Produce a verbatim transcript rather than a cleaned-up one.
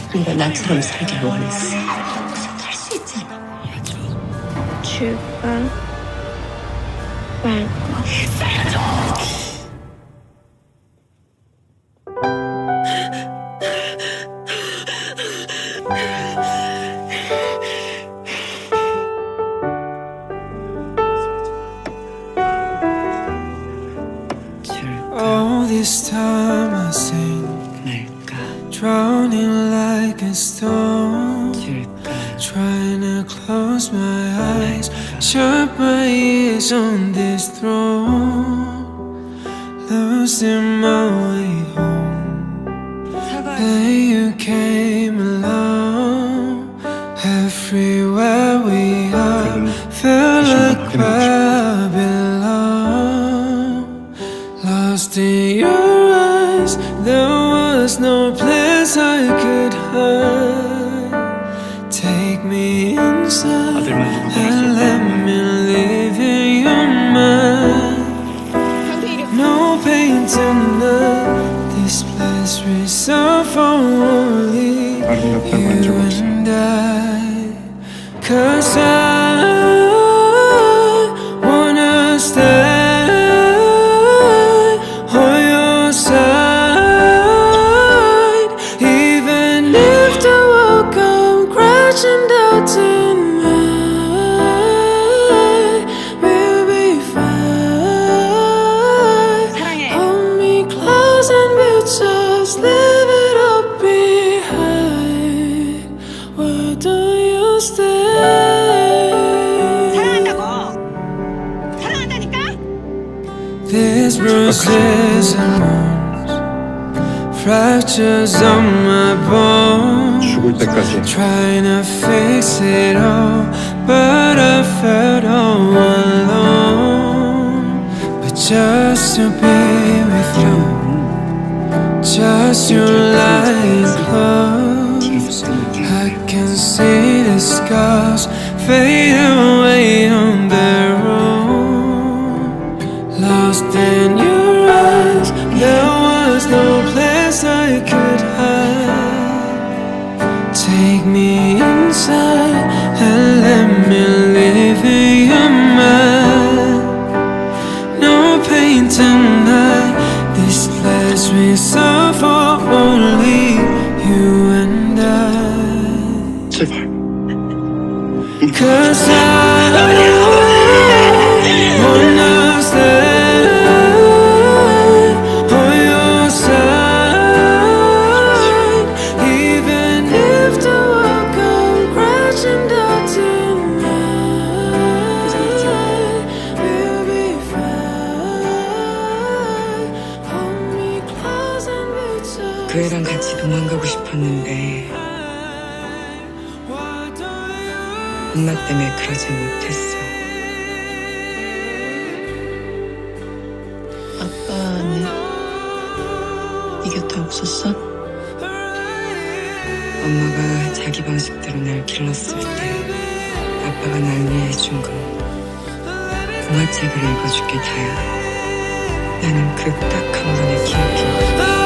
네가 나처럼 살길 원했어. 할 수 있잖아. 출발 말고 살려줘. All this time I sing, drowning like a storm, trying to close my eyes, shut my ears on this throne, losing my way home. Then you came along, everywhere we are, felt like I belong. Lost in your eyes, there was no place I could hide. Take me inside and let me live in your mind. No pain tonight, this place reserved for only you and I. Cause I wanna stay These bruises and wounds, fractures on my bones, trying to fix it all, but I felt all alone. But just to be with you, just you lying close, I can see the scars fade away on the road. Lost in your eyes, there was no place I could hide. Take me inside and let me live in your mind. No pain tonight, this place reserved for only you and I. 제발. Cause I wanna stay. 그 애랑 같이 도망가고 싶었는데 엄마 때문에 그러지 못했어. 아빠는 네 곁에 없었어? 엄마가 자기 방식대로 날 길렀을 때 아빠가 날 위해 해준 건 동화책을 읽어줄게 다야. 나는 그 딱 한 번의 기억이